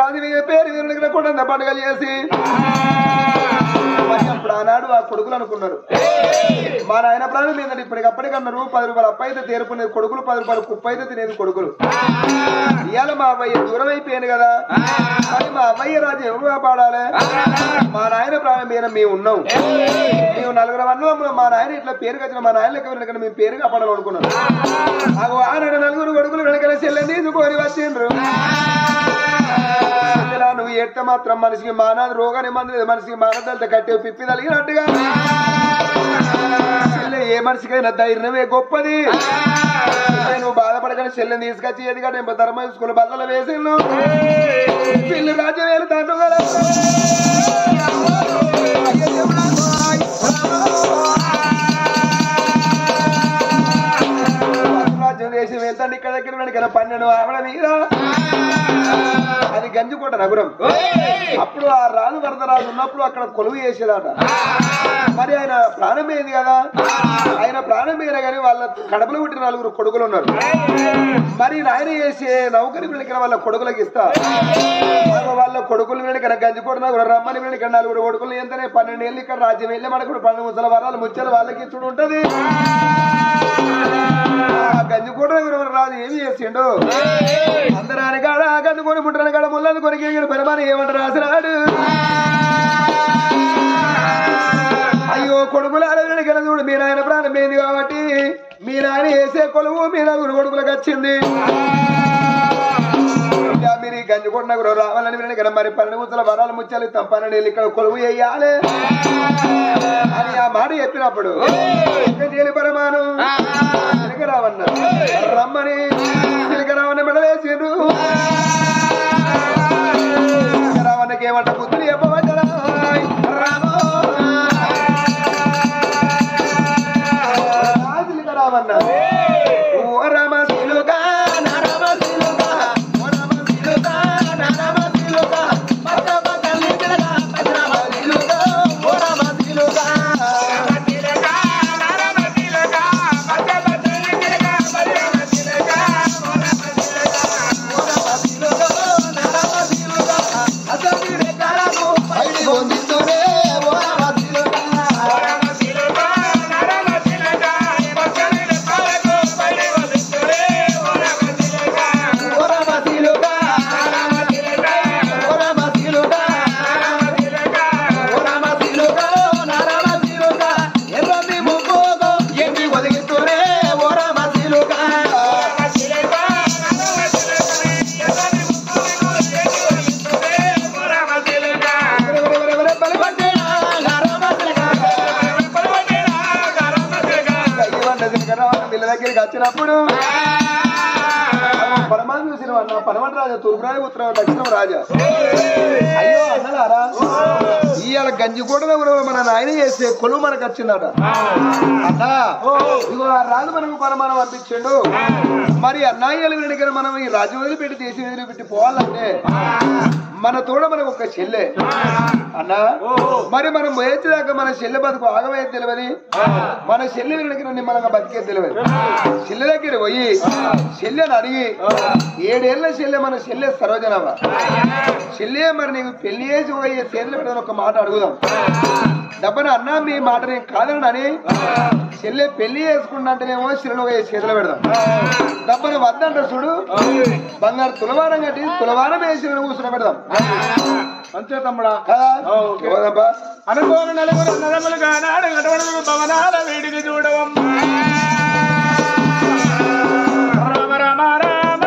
రాజు పేరు వీరుడికి కొండ పండుగలు చేసి మరి అప్పుడు ఆనాడు ఆ కొడుకులు అనుకున్నారు మా నాయన ప్రాణం లేదండి ఇప్పటికప్పటికన్నారు 10 రూపాయలు అప్ప అయితే తేరుకునేది కొడుకులు 10 రూపాయలు కుప్ప అయితే తినేది కొడుకులు ఇవాళ మా అవ్వయ్య దూరం అయిపోయాను కదా మరి మా అవ్వయ్య రాజు ఎవరుగా పాడాలి మా నాయన ప్రాణం మీద మేము ఉన్నాం మేము 4 అన్నదమ్ములు మా నాయన ఇట్లా పేరు కచ్చిన మా నాయన లెక్క వెనక మేము పేరు కాపాడాలి అనుకున్నాం ఆనాడు 4 కొడుకులు వెనక చెల్లెని తీసుకొని వచ్చిండ్రు నువ్వు ఎట్ట మాత్రం మనిషికి మానాది రోగాన్ని మంది లేదు మనిషికి మానదంతా కట్టి పిప్పి తలిగినట్టుగా చెల్లె ఏ మనిషికైనా ధైర్యమే గొప్పది నువ్వు బాధపడగానే చెల్లెని తీసుకొచ్చి ఎందుకంటే ధర్మ స్కూల్ బల్లలు వేసిండు పిల్లు రాజ్యం వెళ్తాను కదా రాజ్యం దేశం వెళ్తాను ఇక్కడ దగ్గర వెనక 12 ఆవిడ మీద అది గంజికోట నగరం అప్పుడు ఆ రాజు వరదరాజు ఉన్నప్పుడు అక్కడ కొలువు చేసేదట మరి ఆయన ప్రాణం అయింది కదా ఆయన ప్రాణం అయినా కానీ వాళ్ళ కడపలో పుట్టిన 4 కొడుకులు ఉన్నారు మరి ఆయన చేసే నౌకరి వెనుక వాళ్ళ కొడుకులకు ఇస్తా వాళ్ళ కొడుకులు వెనుక గంజికోట నగరం రమ్మని వెనుక 4 కొడుకులు ఎంతనే 12 ఏళ్ళు ఇక్కడ రాజ్యం వెళ్ళి మనకు 12 ముసల వరాలు ముచ్చలు వాళ్ళకి ఇచ్చుడు ఉంటది గంజికోట నగరం రాజు ఏమి చేసిండు అందరాని కాడ గందుకొని ముట్టని కాడ ముళ్ళని కొనికి పెరమాని ఏమంటారు రాసినాడు అయ్యో కొడుకులాడ చూడు మీ నాయన ప్రాణం పోయింది కాబట్టి మీ నాయన వేసే కొలువు మీ 4 కొడుకులకు వచ్చింది మీరు గంజికోట నగరం రావాలని వినగల మరి 12 ముచ్చల వరాలు ముచ్చాలి 12 ఏళ్ళు ఇక్కడ కొలువు వేయాలి అని ఆ మాట చెప్పినప్పుడు పరమాను రావన్న రమ్మని రావన్న మెడలేసిండ్రు రావన్నకి ఏమంట బుద్ధులు చెప్పవచ్చరా రావన్న ఓ రామ శిలుగా దగ్గరికి వచ్చినప్పుడు పరమాత్మ చూసిన అన్న పరమట రాజా తూర్పురాజు ఉత్తరం దక్షిణం రాజా అయ్యో అన్నలారా ఇవాళ గంజికోట మన నాయన చేసే కొలువు మనకు వచ్చిందట అన్నా ఇగో ఆ రాజు మనకు పరమాణం పంపించాడు మరి అన్నాయ్యలు దగ్గర మనం ఈ రాజు వదిలిపెట్టి దేశం వదిలిపెట్టి పోవాలంటే మన తోడ మనకు ఒక చెల్లె అన్నా మరి మనం వేసేదాకా మన చెల్లె బతుకు ఆగమయ్యేది తెలియదు మన చెల్లె దగ్గర నిమ్మలంగా బతికేది తెలియదు చెల్లె దగ్గర పోయి చెల్లెని అడిగి 7 ఏళ్ల చెల్లె మన చెల్లె సరోజనవ చెల్లె మరి నీకు పెళ్లి చేసి పోయి చేతులు పెట్టదని ఒక మాట అడుగుదాం దబ్బన అన్నా మీ మాట నేను కాదనని చెల్లె పెళ్లి చేసుకుంటా అంటేనేమో చెల్లెలు చేతులు పెడదాం దబ్బన వద్దంటారు చూడు బంగారు తులవారం కట్టి తులవారం వేసి కూర్చుని పెడదాం అంతే తమ్ముడా కదా అనుకోని 4 అన్నదమ్ములుగా నాడు భవనాల వేడికి చూడవమ్మా రామ రామ రామ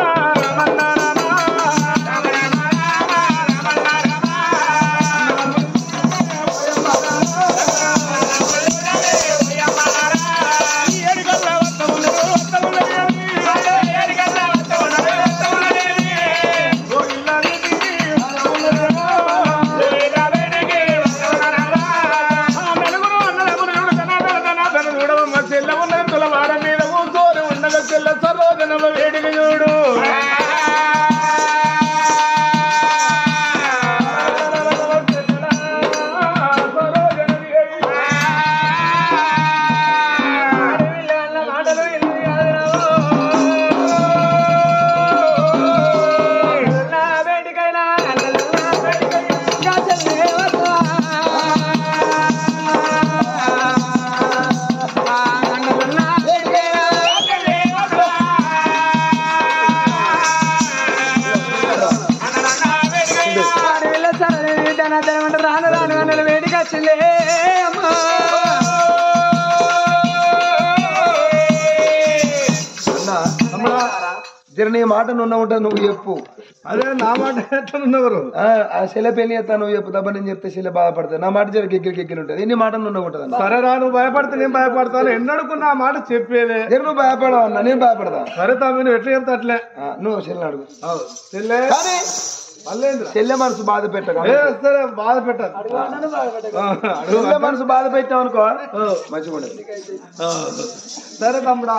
జర నీ మాట నున్న ఉంటుంది నువ్వు చెప్పు. అదే నా మాట ఎట్లున్నవారు ఆ చెల్లె పెళ్లి చేస్తా నువ్వు చెప్పు తప్ప నేను చెప్తే చెల్లె బాధపడతాను. నా మాట జర కెక్కిలు ఉంటుంది. నీ మాట నున్న ఉంటుంది. సరే రా నువ్వు భయపడితే నేను భయపడతాను. ఎన్నడుకున్నా ఆ మాట చెప్పేదే. జర నువ్వు భయపడవు అన్న నేను భయపడతా. సరే తమ్మి నువ్వు ఎట్లా చెప్తా అట్లే. నువ్వు చెల్లెని అడుగు. చెల్లె చెల్లె మనసు బాధ పెట్టగా సరే బాధ పెట్టారు. చెల్లె మనసు బాధ పెట్టావు అనుకో మంచిగా ఉండదు. సరే తమ్ముడా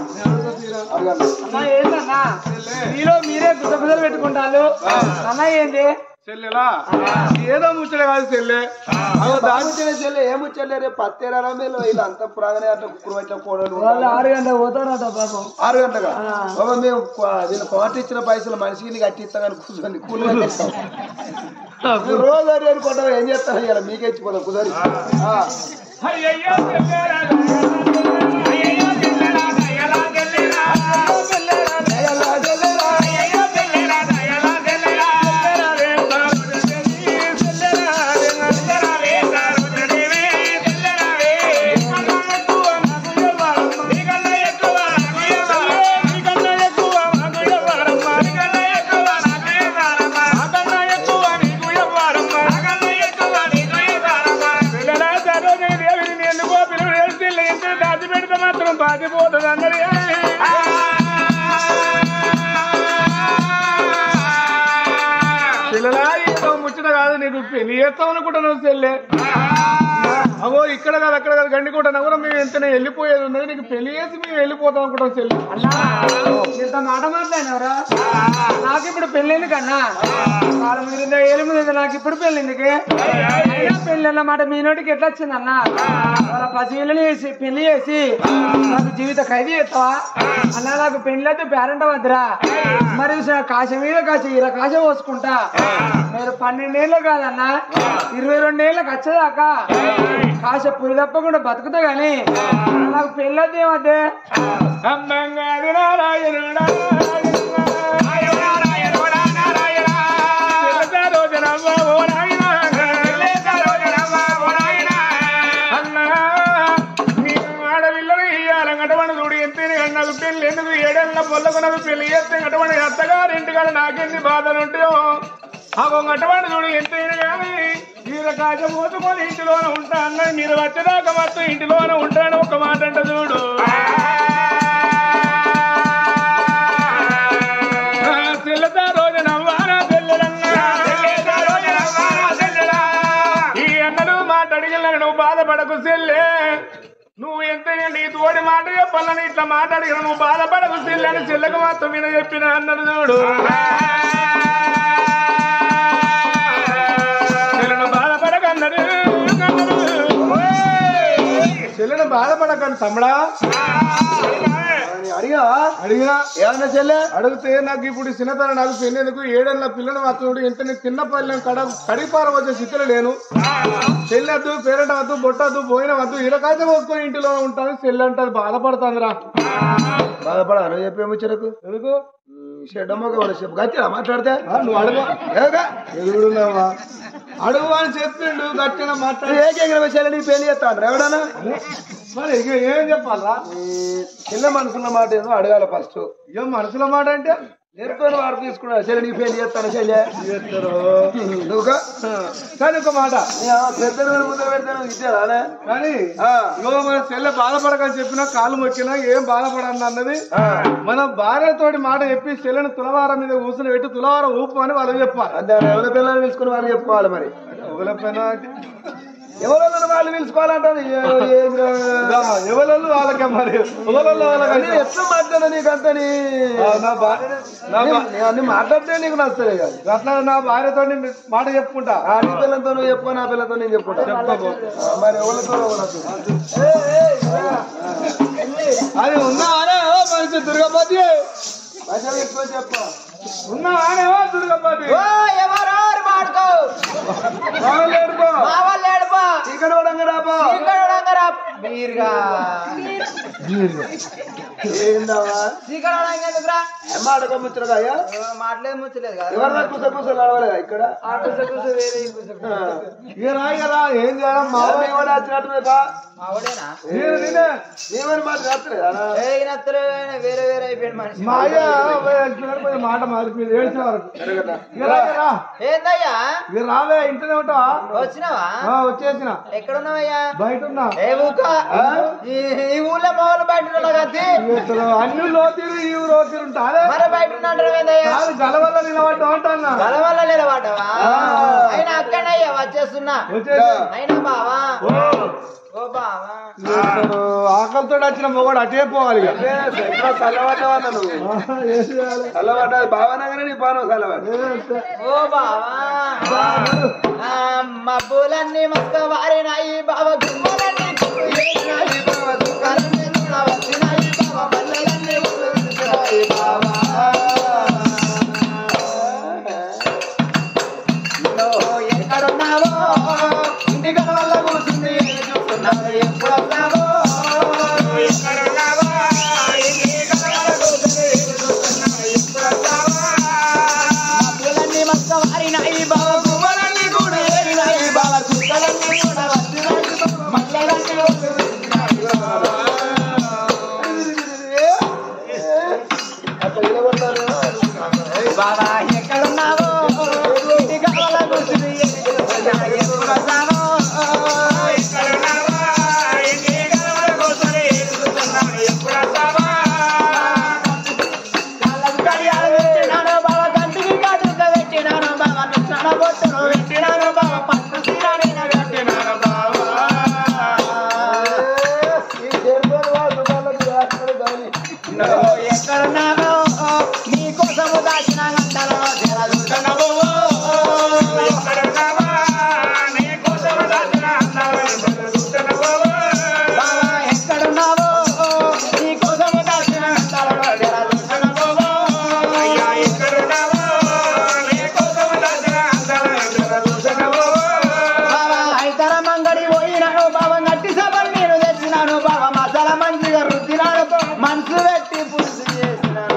మీలో మీరే గుసగుసలు పెట్టుకుంటారు. అన్న ఏంది చెల్లెలా ఏదో ముచ్చట కాదు చెల్లె. దాని చెల్లె ఏముచ్చలే రేపు పత్తేరా మీరు ఇలా అంత పురాగానే అట్లా కుక్కరు అట్లా కోడలు 6 గంటలకు పోతాడట పాపం. 6 గంటగా బాబా మేము దీని కోట ఇచ్చిన పైసలు మనిషికి కట్టి ఇస్తాం కానీ కూర్చొని కూలిగా చేస్తాం. రోజు అడి అనుకుంటాం ఏం చేస్తాను ఇలా మీకే ఇచ్చిపోతాం కుదరి. చెల్లెలా ఏదో ముచ్చట కాదు నీకు పెళ్లి చేస్తాం అనుకుంటున్నావు చెల్లె. అవో ఇక్కడ కాదు అక్కడ కాదు గండికోట కూడా మేము ఎంతనే వెళ్ళిపోయేది ఉన్నది. నీకు పెళ్లి చేసి మేము వెళ్ళిపోతాం అనుకుంటాం చెల్లె. ఇంత మాట మాట్లాడినవరా నాకు ఇప్పుడు పెళ్ళింది కన్నా వాళ్ళు మీరు 8 నాకు ఇప్పుడు పెళ్ళిందికి అయినా పెళ్ళి అన్నమాట మీ నోటికి ఎట్లా వచ్చిందన్న. వాళ్ళ పసిపిల్లని పెళ్లి చేసి నాకు జీవిత ఖైదీ చేస్తావా అన్న. నాకు పెళ్లి అయితే పేరెంట్ వద్దురా. మరి కాశ మీద కాశ కాశ పోసుకుంటా. మీరు 12 ఏళ్ళు కాదన్నా 22 ఏళ్ళకి వచ్చేదాకా కాశ పురి తప్పకుండా బతుకుతా గాని నాకు పెళ్ళొద్దు ఏమద్దే. నాకు పెళ్లి ఎందుకు 7 ఏళ్ళ పొల్లకు నాకు పెళ్లి చేస్తే అటువంటి అత్తగారింటికాడ నాకెన్ని బాధలు ఉంటాయో అటువంటి చూడు ఎంతైనా కానీ మీరు కాజ మోసుకొని ఇంటిలోనే ఉంటా అన్న. మీరు వచ్చేదాకా మొత్తం ఇంటిలోనే ఉంటాను ఒక మాట అంట చూడు. చెల్లెతా రోజు నవ్వారా చెల్లెలన్నా ఈ అన్నలు మాట అడిగిన నువ్వు బాధపడకు చెల్లె. నువ్వు ఎంతైనా నీ తోడి మాట చెప్పాలని ఇట్లా మాట్లాడిన నువ్వు బాధపడకు చెల్లె అని చెల్లెకు మాత్రం మీద చెప్పిన అన్నది చూడు. చెల్లెను బాధపడకన్నది చెల్లెను బాధపడకండి తమ్ముడా. అడిగినా ఏమన్నా చెల్లె అడిగితే నాకు ఇప్పుడు చిన్నతనం నాకు పెళ్ళేందుకు 7 ఏళ్ళ పిల్లని మాత్రం ఇంత తిన్న పల్లెం కడిపార వచ్చే స్థితిలో లేను. చెల్లెద్దు పేరెంట్ వద్దు బొట్టద్దు పోయిన వద్దు ఇరకాయ పోసుకొని ఇంటిలో ఉంటాను చెల్లె అంటే అది బాధపడుతుందిరా. బాధపడా నువ్వు చెప్పేమో చెరకు ఎందుకు షెడ్డమ్మగా కూడా చెప్పు గట్టిగా మాట్లాడితే నువ్వు అడుగు ఎదుగుడున్నావా అడుగు అని చెప్పిండు గట్టిగా మాట్లాడి చెల్లె నీకు పెళ్లి చేస్తాను ఎవడన్నా. మరి ఇక ఏం చెప్పాలా చెల్లె మనసున్న మాట ఏదో అడగాల ఫస్ట్. ఏం మనసులో మాట అంటే నేర్కొని వాడు తీసుకున్నాడు చెల్లె నీకు పెళ్లి చేస్తాను చెల్లె నువ్వు కానీ ఒక మాట పెద్ద ముందర పెడతాను ఇచ్చారా కానీ మన చెల్లె బాధపడకని చెప్పినా కాలు మొక్కినా ఏం బాధపడను అన్నది. మన భార్యతోటి మాట చెప్పి చెల్లెని తులవారం మీద కూర్చుని పెట్టి తులవారం ఊపు అని వాళ్ళు చెప్పాలి. అంతే ఎవరి పిల్లలు తీసుకుని వాళ్ళు చెప్పుకోవాలి. మరి ఎవరో వాళ్ళు పిలుచుకోవాలంటే ఎవరు వాళ్ళకే మరి వాళ్ళకి ఎట్లా మాట్లాడా నీకంతా అన్ని మాట్లాడితే నీకు నచ్చలే కాదు. అట్లా నా భార్యతో మాట చెప్పుకుంటా. నీ పిల్లలతో నువ్వు చెప్పుకో నా పిల్లతో నేను చెప్పుకుంటా. మరి ఎవరితో అది ఉన్నానే మంచి దుర్గపతి చెప్పు ఉన్నానే దుర్గపతి ఇక్కడ మాట ముచ్చరా మాటలేదు ముచ్చలేదు కదా ఎవరన్నా కూస కూసలు నడవలేదా ఇక్కడ ఏం చేయాలి మావాడు వచ్చినట్టు ఆవిడేనా ఏమని మాట రాత్రేదా నత్తలు వేరే వేరే అయిపోయింది మనిషి మాట మారిపోయింది ఏడ్చే వరకు ఏందయ్యా రావే ఇంటనే ఉంటావా వచ్చినావా వచ్చేసిన ఎక్కడున్నావయ్యా బయట ఉన్నా ఏ ఊక ఈ ఊళ్ళో మామూలు బయట ఉన్నా కత్తి అన్ని లోతీరు ఈ లోతీరు ఉంటారే మరి బయట ఉన్నాడు ఏందయ్యా గలవల్ల నిలబడ్డా అంటున్నా గల వల్ల నిలబడ్డావా అయినా అక్కడయ్యా వచ్చేస్తున్నా అయినా బావా ఓ బావా ఆకలితో వచ్చిన మొగడు అటే పోవాలి చల్లబడ్డావా నువ్వు చల్లబడ్డా బావనగానే నీ పాను చల్లబడ్డా ఓ బావా మబ్బులన్నీ మస్క వారినాయి బావ గుమ్మలన్నీ వచ్చినాయి బావ మల్లెలన్నీ వచ్చినాయి బావా ఎక్కడున్నావో ఇంటి గడవల్ల కూర్చుంది చూస్తున్నావు ఎప్పుడు వస్తావో ఎక్కడున్నావో ఇంటి గడవల్ల కూర్చుంది చూస్తున్నావు ఎప్పుడు వస్తావో మబ్బులన్నీ మస్క వారినాయి బావ గుమ్మలన్నీ కూడా ఏరినాయి బావ కుక్కలన్నీ కూడా వచ్చినాయి మల్లెలన్నీ బాబా ఎక్కడున్నావో ఇంటి గడవల్ల కూర్చుంది ఎప్పుడు వస్తావో ఎక్కడున్నావో నీకోసము దాచిన గంటలో ఎక్కడున్నావో నీకోసము దాచిన గంటలో హైదర మంగడి పోయినాను బావ నట్టి సభలు నేను తెచ్చినాను బావ మసాలా మంచిగా రుద్దినాను మనసు పెట్టి పులుసు చేసినాను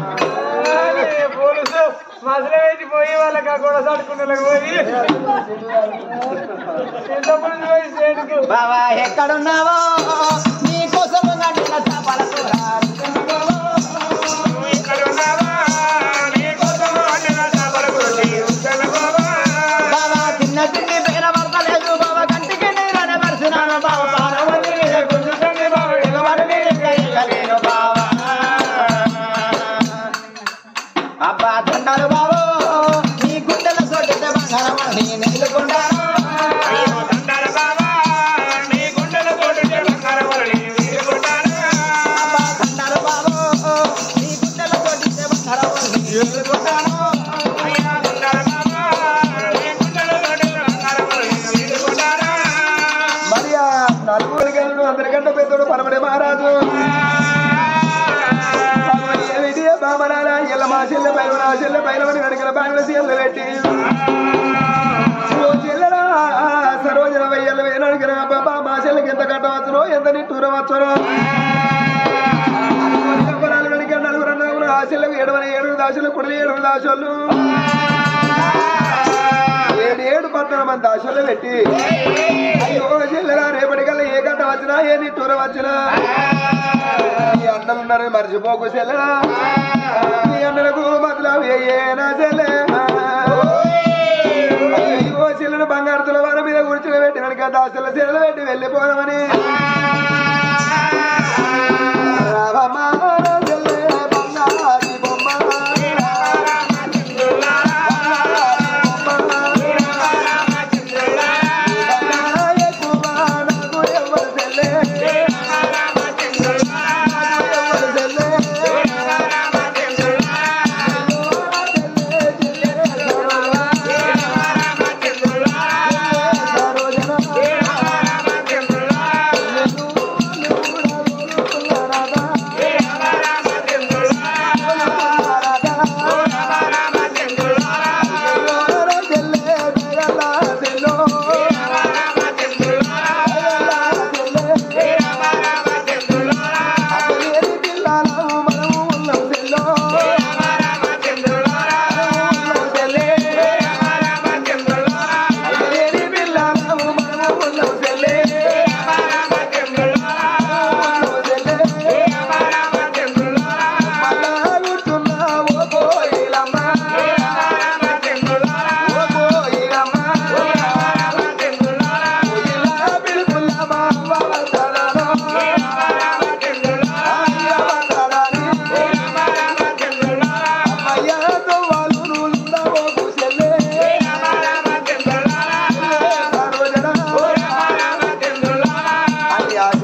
పోలీసు మసలు వేసి పోయి వాళ్ళకి కూడా చదువుకున్న పోయి ఎంత పులుసు పోయి స్టేట్కు బావా ఎక్కడున్నావో నీకోసము నటిన చేపల కూర బావా చిన్న చిన్ని పేర పడతలేదు బావ కంటికి నీరని మరిసినాను బావ పానవని గుంజుతుంది బావ ఎగవడిని ఎక్కలేను బావా అబ్బా దండాలు బావో నీ గుండెల సొట్టితే బంగారం నీ నిలుకుంటాను అబ్బా దండాలు బావో నీ గుండెల సొట్టితే బంగారం నీ నిలుకుంటాను మరి ఆ నలుగురు గెలు అందరికంటే పెద్దోడు పరమడే మహారాజు ఏమిటి బామరాల ఎల్ల మా చెల్లె పైన నా చెల్లె పైన వెనకల బాగా చెల్లె పెట్టి ఓ చెల్లెరా సరోజన వెయ్యల వేనడిగిన బాబా మా చెల్లెకి ఎంత కట్టవచ్చునో ఎంత నిట్టూరవచ్చునో నలుగురు ఆ చెల్లెకు 7 దాసులు కుడి 7 దాసులు 7 పట్టణ మంది దాసులు పెట్టి అయ్యో చెల్లెరా రేపటికల్లా ఏ గంట వచ్చినా ఏ నిట్టూర వచ్చినా ఈ అన్నలున్నారు మర్చిపోకు చెల్లెరా ఈ అన్నలకు బదులు ఏనా చెల్లె అయ్యో చెల్లెను బంగారుతుల వారి మీద కూర్చుని పెట్టి వెనక దాసుల చెల్లెలు పెట్టి వెళ్ళిపోదామని రావమ్మా చెల్లె బంగారి బొమ్మ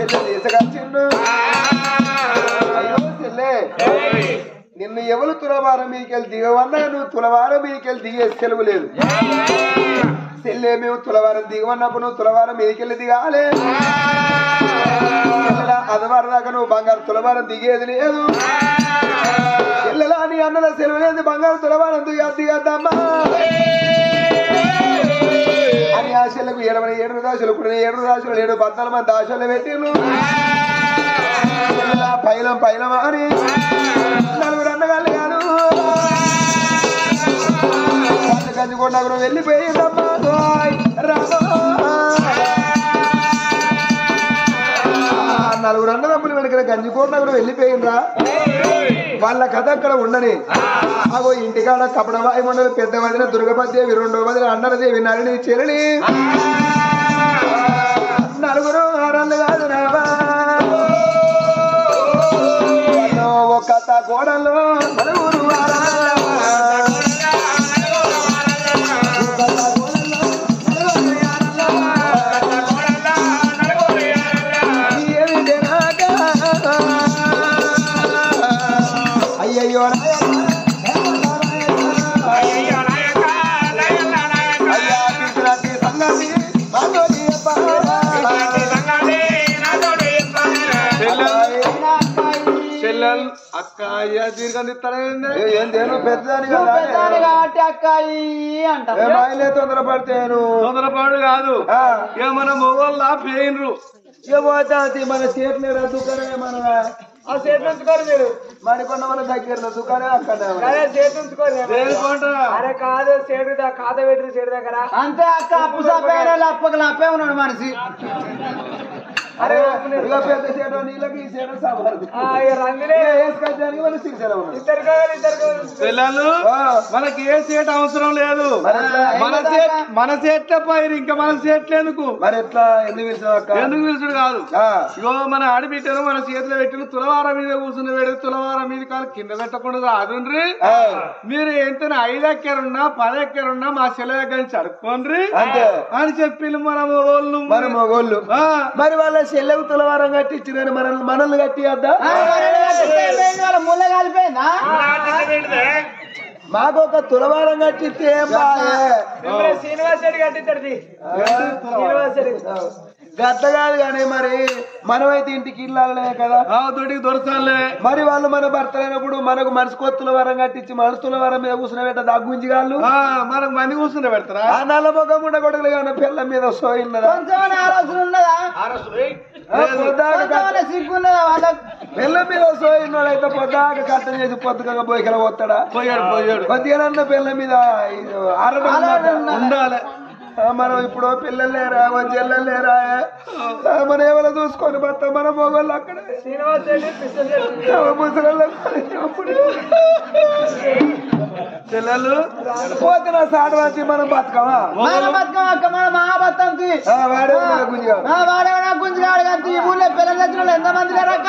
చెల్లె తీసుకొచ్చిండు. అయ్యో చెల్లె, నిన్ను ఎవరు తులవారం మీకెళ్ళి దిగవన్నా నువ్వు తులవారం మీకెళ్ళి దిగే సెలవు లేదు. చెల్లె మేము తులవారం దిగవన్నప్పుడు నువ్వు తులవారం మీకెళ్ళి దిగాలి. అదవారి దాకా నువ్వు బంగారు తులవారం దిగేది లేదు. చెల్లెలా నీ అన్నల సెలవు లేదు, బంగారు తులవారం దిగద్దమ్మా అని ఆ చెల్లకు 7 దాసులు 7 దాసులు 7 14 మంది దాసులు పెట్టిను. పైలం అని 4 అన్నగాళ్ళు కాదు వాళ్ళు కంచుకోండి అక్కడ వెళ్ళిపోయిందమ్మా. రామా 4 అన్నదమ్ములు వెనక గంజికోట కూడా వెళ్ళిపోయిండ్రా. వాళ్ళ కథ అక్కడ ఉండని. అగో ఇంటికాడ కపడవాయి మండలి పెద్ద వదిన దుర్గపదేవి, 2వ వదిన అన్నరదేవి, నరిని చెరలి 4 ఆరాళ్ళు కాదు రావా. ఒక కోడల్లో 4 అయ్యయ్యో చెల్లెలు అక్క అయ్యా దీర్ఘందిస్తాను ఏందేను పెద్దదాని కాబట్టి అక్కాయి అంటారు. తొందరపాటు కాదు ఇక మన మొగోళ్ళ పేయినరు మన చేతులు దుకాణమే మన ఆ చేతి ఉంచుకోరు మీరు, మరికొన్న మన దగ్గర దుకాణమే అక్కడ అదే చేతి ఉంచుకోరు. అరే కాదు చేడు కాద పెట్టి చేడు దగ్గర అంతే అక్క. అప్పు సాపే అప్పకలు అప్పే ఉన్నాడు మనిషి. అరే ఇక పెద్ద చేట నీళ్ళకి ఈ చేట సామారు రంగులే వేసుకొచ్చానికి మన సిరిసేల ఉన్నాడు. పిల్లలు మనకి ఏ సీట్ అవసరం లేదు, మన చేట్ల పైరు ఇంకా మన చేట్లు ఎందుకు. మరి ఎట్లా ఎందుకు పిలిచావు? ఎందుకు పిలుచుడు కాదు, ఇగో మన ఆడిబిడ్డను మన చేతిలో పెట్టిన తులవారం మీద కూర్చుని పెడితే తులవారం మీద కాలు కింద పెట్టకుండా రాదుండ్రి. మీరు ఎంత 5 ఎక్కరున్నా 10 ఎక్కరున్నా మా చెల్లె దగ్గర నుంచి అడుక్కోండ్రి అని చెప్పి మన మొగోళ్ళు మరి వాళ్ళ చెల్లెకు తులవారం కట్టించిన మనల్ని కట్టియద్దా? ముళ్ళ కాలిపోయిందా? మాకు ఒక తులవారం కట్టిస్తే శ్రీనివాస్ రెడ్డి కట్టించాడు. శ్రీనివాస్ రెడ్డి గట్ల కాదు కానీ మరి మనమైతే ఇంటికి ఇళ్ళే కదా, దొడికి దొరసాలే. మరి వాళ్ళు మన భర్త అయినప్పుడు మనకు మనిషి కొత్తుల వరం కట్టించి మనసుల వరం మీద కూర్చుని పెట్ట దగ్గుంచి కాళ్ళు మనకు మంది కూర్చుని పెడతారా? ఆ నల్ల మొగం కూడా కొడుకులు కానీ పిల్ల మీద సోయిన్నదా? పిల్ల మీద సోయిన్నాడు అయితే పొద్దాక కట్టం చేసి పొద్దుగా బోయికల పోతాడా? పోయాడు కొద్దిగా పిల్ల మీద ఉండాలి. మనం ఇప్పుడు పిల్లలు లేరా చెల్లెలు లేరా మనం ఎవరో చూసుకొని బతా మన మొగోళ్ళు అక్కడ ముసలి చెల్లెలు పోతున్నా సాటు వచ్చి మనం బతకమా? మన మహాభర్తంకి వాడే గుంజుగాడు కానీ ఈ ఊళ్ళో పిల్లలు తెచ్చిన ఎంతమంది లేరక్క?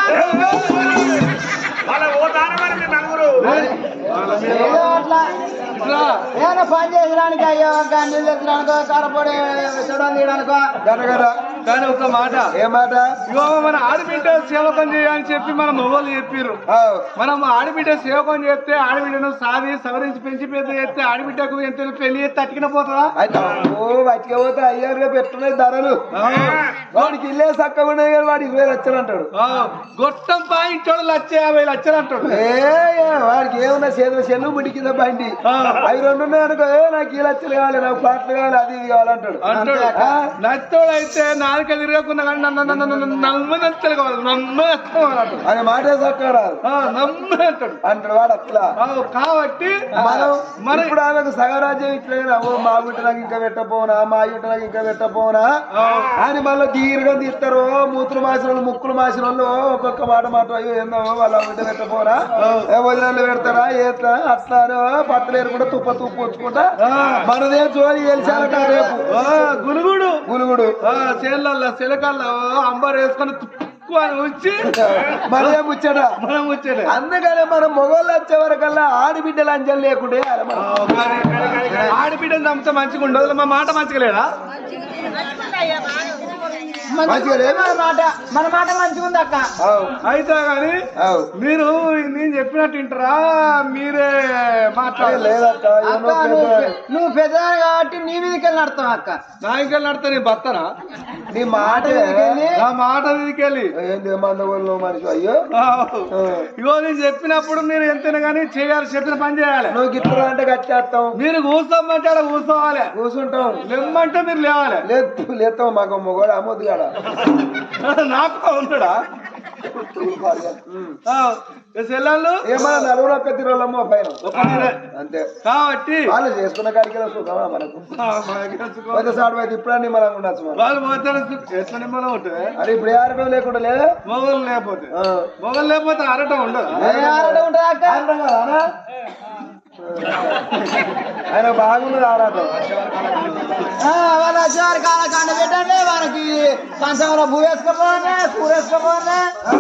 ఏమైనా పని చేసడానికి అయ్యో నీళ్ళు తెచ్చడానికో కరపొడి చూడడం తీయడానికో కానీ ఒక మాట, ఏ మాట? ఇగో మన ఆడబిడ్డ సేవకం చేయని చెప్పి మన మొగోళ్ళు చెప్పారు. మనం ఆడబిడ్డ సేవకం చేస్తే ఆడబిడ్డను సాది సవరించి పెంచి పెద్ద చేస్తే ఆడబిడ్డకు ఎంత పెళ్లి చేస్తే అట్టిన పోతుందా? బతికే పోతే అయ్యారుగా పెట్టున్నాయి ధరలు. వాడికి ఇల్లే చక్కగా ఉన్నాయి కానీ వాడికి 20 లక్షలు అంటాడు. గొట్టం పాయించోడు 1,50,000 లక్షలు అంటాడు. వాడికి ఏమన్నా చేతులు ముడి కింద బండి అవి 2 ఉన్నాయి అనుకో, నాకు 2 లక్షలు కావాలి, నాకు ప్లాట్లు కావాలి, అది ఇది కావాలంటాడు. నచ్చోడు అయితే నాలుక తిరగకుండా కానీ నమ్మదలు కావాలి, నమ్మేస్తాడు అని మాటే చక్కగా రాదు, నమ్మంటాడు అంటాడు వాడు అట్లా. కాబట్టి మనం ఇప్పుడు ఆమెకు సగరాజ్యం ఇట్లా మా బిడ్డ నాకు ఇంకా పెట్టపోనా, మా బిడ్డ నాకు ఇంకా పెట్టపోనా అని మళ్ళీ దీర్ఘం తీస్తారు. మూతులు మాసిన వాళ్ళు ముక్కులు మాసిన వాళ్ళు ఒక్కొక్క మాట అయ్యో ఏందో వాళ్ళ బిడ్డ పెట్టపోనా, వదిలేళ్ళు పెడతారా ఏట్లా అట్లా పత్తలేరు కూడా తుప్ప వచ్చుకుంటా మనదే జోలి గెలిచారట. రేపు గులుగుడు చేళ్ళల్లో చిలకల్లో అంబర్ వేసుకొని వచ్చి మనదే ముచ్చట. అందుకనే మనం మొగోళ్ళు వచ్చే వరకల్లా ఆడబిడ్డలు అంజలు లేకుంటే ఆడబిడ్డలు నమ్మితే మంచిగా ఉండదు. మా మాట మంచిగా లేదా? మంచిగా లేదు మన మాట మంచిగా ఉంది అక్క. అయితే గాని మీరు నేను చెప్పినట్టు వింటారా మీరే మాట్లాడలేదు లేదక్క అక్క నువ్వు పెద్దదాని కాబట్టి నీ మీదకి వెళ్ళి నడతావు అక్క. నా ఇంకా నడితే నీ భర్తనా నీ మాట నా మాట మీదకెళ్ళి ఏంటి మందగోళ్ళు మనిషి అయ్యో ఇగో నేను చెప్పినప్పుడు మీరు ఎంతైనా కానీ చేయాలి, చెప్పిన పని చేయాలి. నువ్వు గిట్ల అంటే కట్టేస్తాం, మీరు కూర్చోమంటే అలా కూర్చోవాలి, కూర్చుంటాం, లేమ్మంటే మీరు లేవాలి. లేస్తాం మాకు మొగోడు అమ్మొద్దు కాడ నాకు ఉంటాడా సెల్లాళ్ళు ఏమన్నా నలుగురు తిరోళ్ళమ్మో పైన అంతే. కాబట్టి వాళ్ళు చేసుకున్న కాడికి సుఖమా మనకు కొంత సాడు అయితే ఇప్పుడు నిమ్మలం ఉండొచ్చు వాళ్ళు పోతారు ఎట్లా నిమ్మలం ఉంటుంది. అది ఇప్పుడు ఏ ఆరటం లేకుండా లేదా మొగలు లేకపోతే ఆరటం ఉండదు. ఉంటది అక్క. ఆయన బాగున్నది ఆరాటం. వాళ్ళ వచ్చేవారి కాల కండ పెట్టండి, వాళ్ళకి కంచంలో భూ వేసుకోపోవాలి, కూర వేసుకోపోవాలి.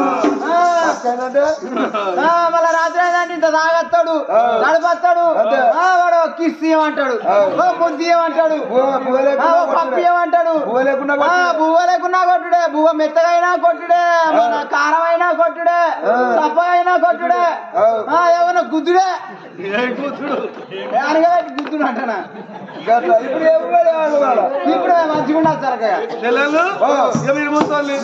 మళ్ళా రాత్రి అయిందంటే ఇంత తాగొస్తాడు, గడిపొస్తాడు, వాడు కిస్ ఇవ్వమంటాడు, ముద్దు ఇవ్వమంటాడు, పప్పు ఇవ్వమంటాడు. బువ్వ లేకున్నా కొట్టుడే, బువ్వ మెత్తగైనా కొట్టుడే, మన కారం అయినా కొట్టుడే, చప్పగైనా కొట్టుడే, ఏమన్నా గుద్దుడే అనగబెట్టి గుద్దుడు అంటానా. ఇప్పుడు ఇప్పుడు మంచిగా ఉండాలి సరకగా మీరు కూర్చోండి.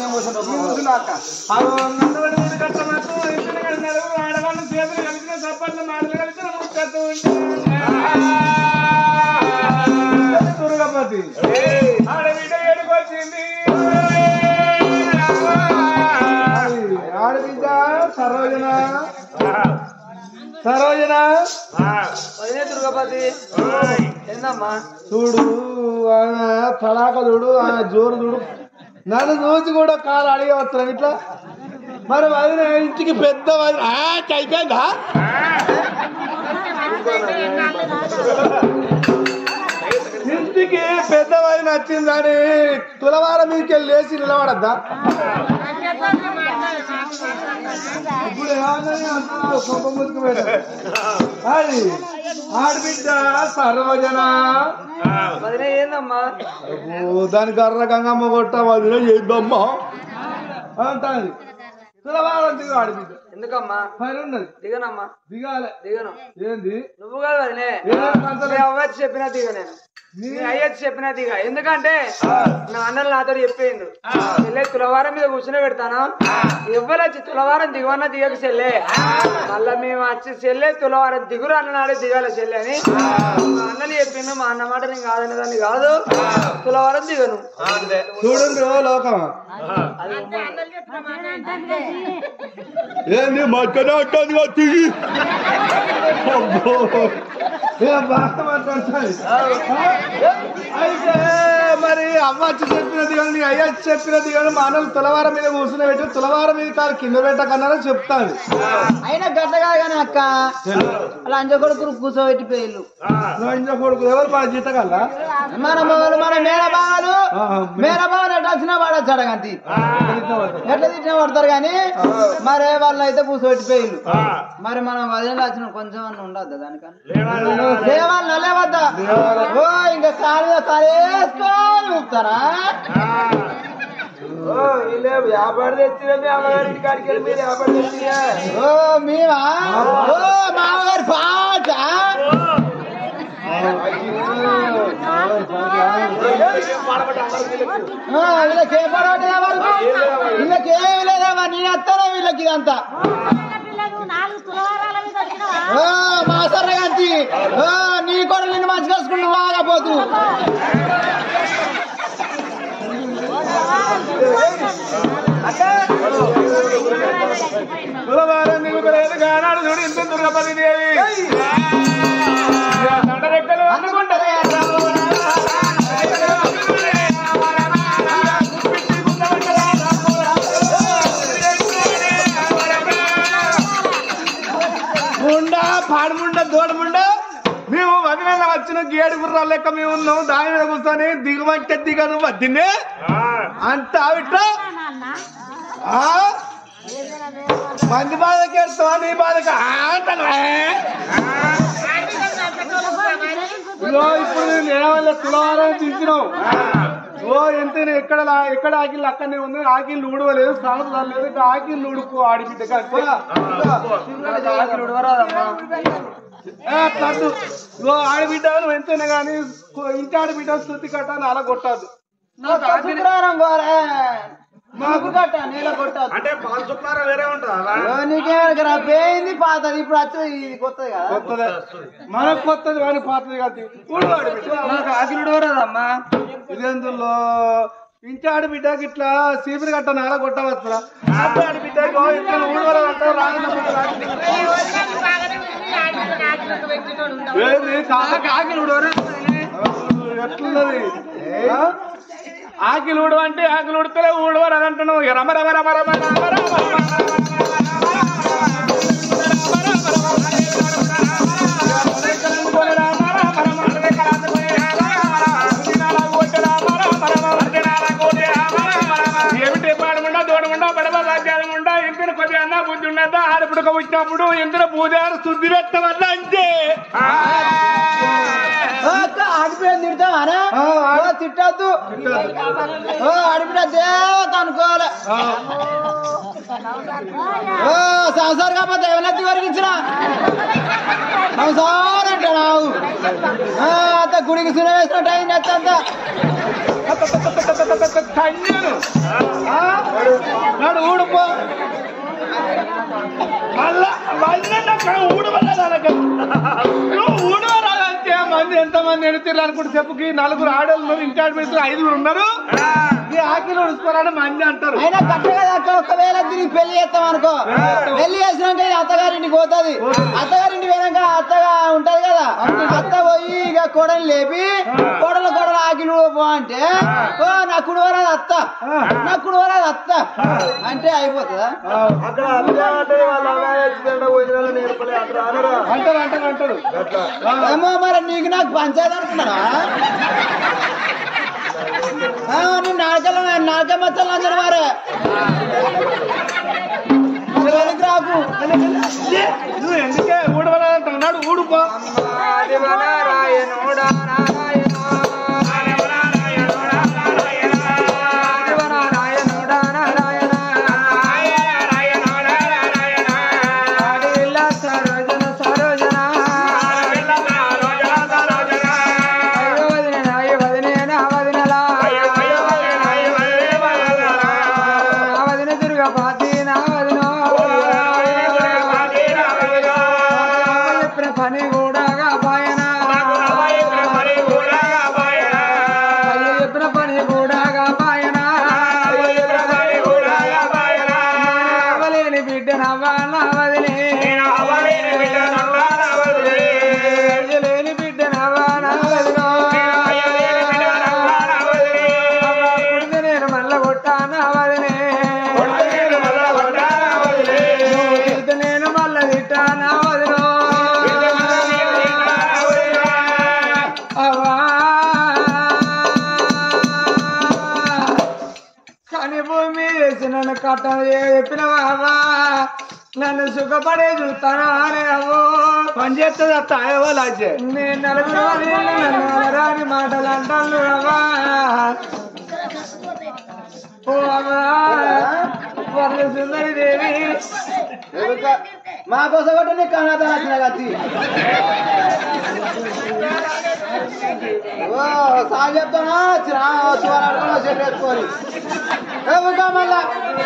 ఆడవాళ్ళు చేతులు కలిసిన చప్పట్లు మాటలు కలిసిన దుర్గపతి ఆడబిడ్డ ఏడుకొచ్చింది. ఆడబిడ్డ సరోజన దుర్గపతి ఏందమ్మా చూడు, ఆయన తడాక చూడు, ఆయన జోరు చూడు, నన్ను చూసి కూడా కాలు అడిగే వస్తాను ఇట్లా. మరి వదిన ఇంటికి పెద్ద వదిన అయిపోయిందా? ఇంటికి పెద్ద వదిన వచ్చిందని తులవారం మీదకి వెళ్ళి లేచి నిలబడద్దా? ఇప్పుడు ఆడబిడ్డ సర్వజన ఏందమ్మా దాని కర్ర గంగమ్మ కొట్ట వదిలే చేద్దమ్మా అంటాది. తులవారం దిగు ఆడబిడ్డ. ఎందుకమ్మా పని ఉన్నది, దిగనమ్మా. దిగాలి. దిగను. ఏంది నువ్వు కాదు వదిలే, అవ్వచ్చు చెప్పినా దిగ, నేను అయ్యొచ్చు చెప్పినా దిగ. ఎందుకంటే నా అన్నలు నాతో చెప్పిండు, చెల్లె తులవారం మీద కూర్చుని పెడతాను, ఎవ్వరు వచ్చి తులవారం దిగవన్నా దిగక చెల్లె, మళ్ళా మేము వచ్చి చెల్లె తులవారం దిగురు అన్ననాడే దిగాలి చెల్లె అని మా అన్నలు చెప్పిండు. మా అన్న మాట నేను కాదనేదాన్ని కాదు, తులవారం దిగను. చూడండి లోకం ఏంది మక్కనే అంటాను తిరిగి బాగా మాట్లాడతాను. అయితే మరి అమ్మ వచ్చి చెప్పినది కానీ అయ్య చెప్పినది కానీ మా అన్నలు తులవారం మీద కూర్చుని పెట్టి తులవారం మీద కాదు కింద పెట్టకన్నారని చెప్తాను. అయినా గట్ల కాదు కానీ అక్క లంచ కొడుకులు కూర్చోబెట్టి పేర్లు లంచ కొడుకు ఎవరు మన జీతగల్లా మన మొదలు మన మేనబాగాలు ఎట్లా వచ్చినా వాడొచ్చాడు కంటి ఎట్లా తిట్టినా పడతారు కానీ మరి వాళ్ళు అయితే కూర్చోబెట్టి పేర్లు. మరి మనం వదిలేసి వచ్చిన కొంచెం అన్న ఉండద్దా దానికన్నా దేవాళ్ళు నల్లేవద్దా? ఓ ఇంకా కాలు కాలేసుకొని ఊపుతారా? వ్యాపారం తెచ్చిన మీ అమ్మగారింటి కాడికి వెళ్ళి మీరు వ్యాపారం తెచ్చినా? ఓ మేమా? ఓ మామగారి పాట వీళ్ళకి ఏ పడవట్లేదా వరకు వీళ్ళకేమి లేదమ్మా. నేను వస్తానా వీళ్ళకి ఇదంతా మా సర్రగంతి నీ కూడా నిన్ను మంచి కలుసుకుని బాగాపోతు. తులవారం నిలుపలేదు కానాడు చూడు ఇంత దుర్గపతి దేవి దండరెక్కలు అందుకుంటారు. ముండా పాడుముండ దోడముండ మేము వదిలేలా వచ్చిన గేడు గుర్రాల లెక్క మేము ఉన్నాం. దాని మీద కూర్చొని దిగుమంటే దిగను వద్దినే అంత ఆవిట మంది బాధకి వెళ్తావా నీ బాధకి అంటాను. ఇప్పుడు నేను తులవారం దించినావు ఓ ఎంతైనా ఎక్కడ ఆకిళ్ళు అక్కడనే ఉంది. ఆకిళ్ళు ఊడవలేదు, సాగుతారు లేదు. ఇక ఆకిళ్ళు ఊడుకో ఆడిబిడ్డ ఆడబిడ్డ నువ్వు ఎంతైనా కానీ ఇంటి ఆడబిడ్డ స్థుతి కట్టాలని అలా కొట్టాదు. మాకు కట్ట నీళ్ళ కొట్టదు అంటే పాలు శుక్లారం వేరే ఉంటుందా? నీకేమైనా పోయింది పాతది, ఇప్పుడు వచ్చేది ఇది కొత్తది కదా. కొత్తదే మనకు కొత్తది కానీ పాతది కాదు. నాకు ఆకిలుడు రాదమ్మా. ఇదేందులో ఇంటి ఆడబిడ్డకి ఇట్లా సీపురు కట్ట నాల కొట్టవచ్చురా. అప్పుడు ఆడబిడ్డకి ఊడవరం అంటారు. ఆకిలుడు ఎట్లున్నది ఆకిలుడు అంటే ఆకిలు ఉడితే ఊడవరు అని అంటున్నావు. రమ రమ రమ రమ రమ రమ ఏమిటి పాడముండా దోడముండా బడబ రాజ్యాలముండా ఇంటిని కొద్ది అన్న బుద్ధి ఉన్నదా ఆడపుడుక వచ్చినప్పుడు ఇంటిని పూజారు శుద్ధి పెట్టవల్ల అంతే. ఆడిపోయింది తిడతావారా? తిట్టద్దు. ఆడిపిడ దేవత అనుకోవాలి. సంసారం కాకపోతే ఎవరెత్తి వరకు ఇచ్చిన సంసారం అంటాడు. అంత గుడికి సున వేసినట్టు అయింది. అంత నాడు ఊడిపో మళ్ళా ఊడవరాలంటే మంది ఎంతమంది ఎడుతున్నారు అనుకుంటే చెప్పుకి 4 ఆడోళ్ళు ఇంటి ఆడబెడుతూ 5 ఉన్నారు. ఈ ఆకిలు ఉడుచుకోవాలని మంది అంటారు. అయినా కట్టగా ఒకవేళ తిరిగి పెళ్లి చేస్తాం అనుకో, పెళ్లి చేసినాక అత్తగారింటికి పోతుంది. అత్తగారింటి పోయినాక అత్తగా ఉంటది కదా, అత్త పోయి ఇక కోడలు లేపి కోడలు ఆకిలు పో అంటే నా కుడివరాదు అత్త, నా కుడివరాదు అత్త అంటే అయిపోతుందా? అంటారు. ఏమో మరి నీకు నాకు పంచాయతీ అనుకున్నావా? నేను నాకే మచ్చలు అందరు వారే రాకు. నువ్వు ఎందుకే ఊడవరాలంటావు? నాడు ఊడుకో. కట్టం చెప్పిన బాబా నన్ను సుఖపడే చూస్తాను అనే అవ్వో పని చేస్తుంది అత్త లాజే. నేను నలుగురు రాని మాటలు అంటాను అవ్వా. ఓ అవ్వా వర్ణ సుందరి దేవి మా కోసం ఒకటి నీకు కన్నత నచ్చిన కత్తి సాగు చెప్తానా చెప్పేసుకొని మళ్ళా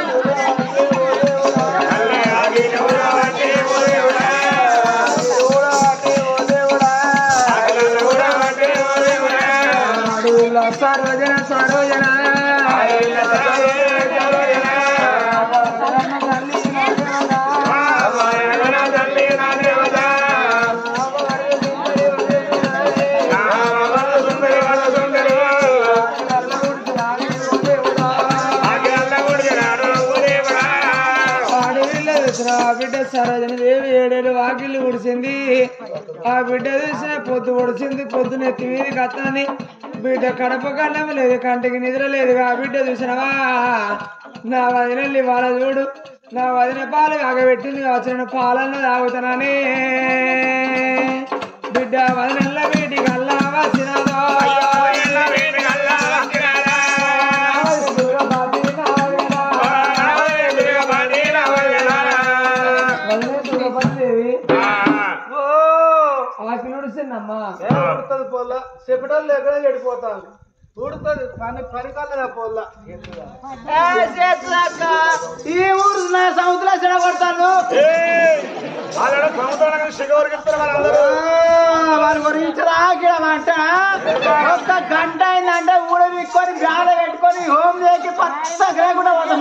సరోజన సరోజన బిడ్డ సరోజన దేవి 7 వాకిళ్ళు ఉడిచింది. ఆ బిడ్డ చూసిన పొద్దు ఉడిచింది. పొద్దున ఎత్తి మీదకి అత్తని బిడ్డ కడప కళ్ళం లేదు, కంటికి నిద్ర లేదు. ఆ బిడ్డ చూసినవా నా వదినల్ని వాళ్ళ చూడు, నా వదిన పాలు కాగబెట్టింది వచ్చిన పాలన్న తాగుతానని బిడ్డ వదినల్ల వీటి కల్లా వచ్చినదో ఊడుతుందమ్మా ఊడుతుంది పొల్ల చెప్పటోళ్ళు ఎక్కడ చెడిపోతాను ఊడుతుంది పని కాలేదా పొల్ల ఈ ఊరు సముద్రం చెడ కొడతాను వారి గురించి రాగిడమంటా ఒక్క గంట అయిందంటే ఊడబిక్కొని బ్యాల పెట్టుకొని హోమ్ చేసి పచ్చ లేకుండా పోతాం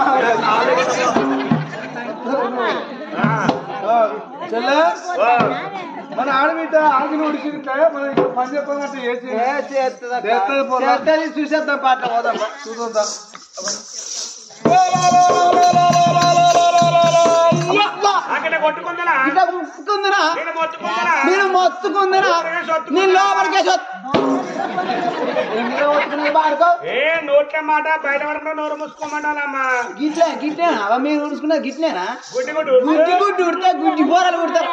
చెల్లె మన ఆడబిడ్డ ఆగిన ఉడికితే మన ఇక్కడ పని చెప్పాలంటే చేస్తుంది చూసేద్దాం పాటలు పోదాం చూద్దాం కొట్టుకుందా నేను మొత్తుకుందినా నేను లోపలికే పాడుకో ఏ నోట్ల మాట బయట పడకుండా నోరు మూసుకోమంటానమ్మా గిట్లే గిట్లేనా మీరు ఉడుచుకున్నా గిట్లేనా గుడ్డి గుడ్డు గుడ్డి గుడ్డి ఉడితే గుడ్డి కూరలు కుడతారు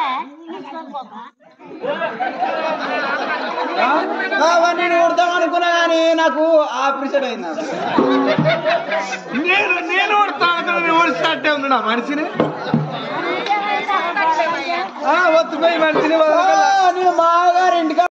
నేను ఉడతాం అనుకున్నా కానీ నాకు ఆపరేషన్ అయింది నేను ఊడుతాను ఊడిచినట్టే ఉంది నా మనిషిని ఒత్తుపోయి మనిషిని నేను మాగారు ఇంటికా